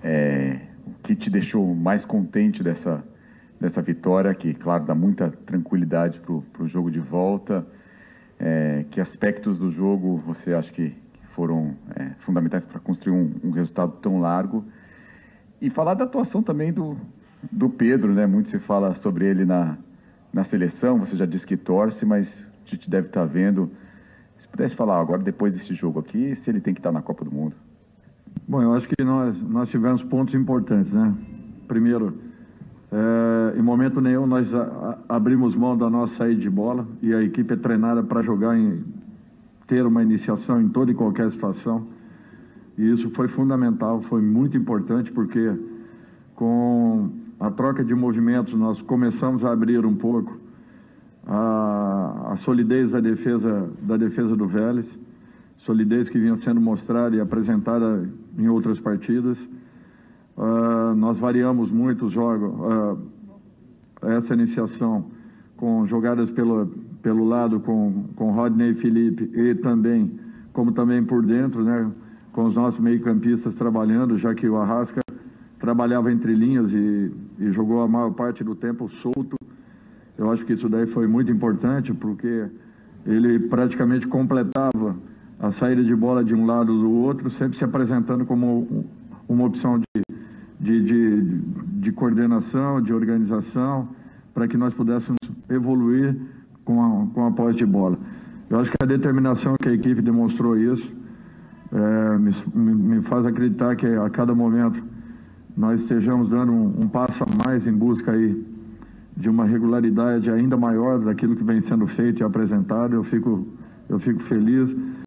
O que te deixou mais contente dessa vitória, que, claro, dá muita tranquilidade para o jogo de volta? Que aspectos do jogo você acha que foram fundamentais para construir um resultado tão largo? E falar da atuação também do Pedro, né? Muito se fala sobre ele na seleção, você já disse que torce, mas a gente deve estar vendo. Se pudesse falar agora, depois desse jogo aqui, se ele tem que estar na Copa do Mundo. Bom, eu acho que nós tivemos pontos importantes, né? Primeiro, em momento nenhum nós abrimos mão da nossa saída de bola, e a equipe é treinada para jogar ter uma iniciação em toda e qualquer situação, e isso foi fundamental, foi muito importante, porque com a troca de movimentos nós começamos a abrir um pouco a solidez da defesa do Vélez, solidez que vinha sendo mostrada e apresentada em outras partidas. Nós variamos muito os jogos, essa iniciação com jogadas pelo lado com Rodney e Felipe, e também por dentro, né, com os nossos meio-campistas trabalhando, já que o Arrasca trabalhava entre linhas e jogou a maior parte do tempo solto. Eu acho que isso daí foi muito importante, porque ele praticamente completava a saída de bola de um lado ou do outro, sempre se apresentando como uma opção de coordenação, de organização, para que nós pudéssemos evoluir com a posse de bola. Eu acho que a determinação que a equipe demonstrou isso me faz acreditar que a cada momento nós estejamos dando um passo a mais em busca aí de uma regularidade ainda maior daquilo que vem sendo feito e apresentado. Eu fico feliz.